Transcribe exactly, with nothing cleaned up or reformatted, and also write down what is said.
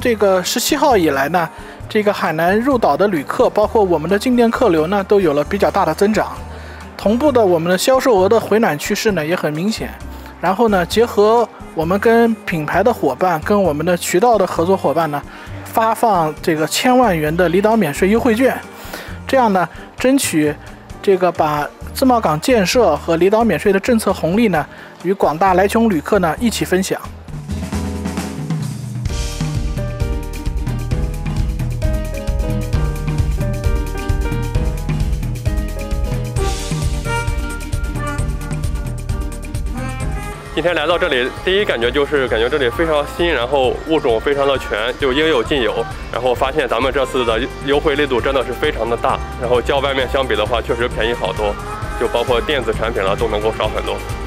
这个十七号以来呢，这个海南入岛的旅客，包括我们的进店客流呢，都有了比较大的增长。同步的，我们的销售额的回暖趋势呢也很明显。然后呢，结合我们跟品牌的伙伴、跟我们的渠道的合作伙伴呢，发放这个千万元的离岛免税优惠券，这样呢，争取这个把自贸港建设和离岛免税的政策红利呢，与广大来琼旅客呢一起分享。 今天来到这里，第一感觉就是感觉这里非常新，然后物种非常的全，就应有尽有。然后发现咱们这次的优惠力度真的是非常的大，然后较外面相比的话，确实便宜好多，就包括电子产品了都能够少很多。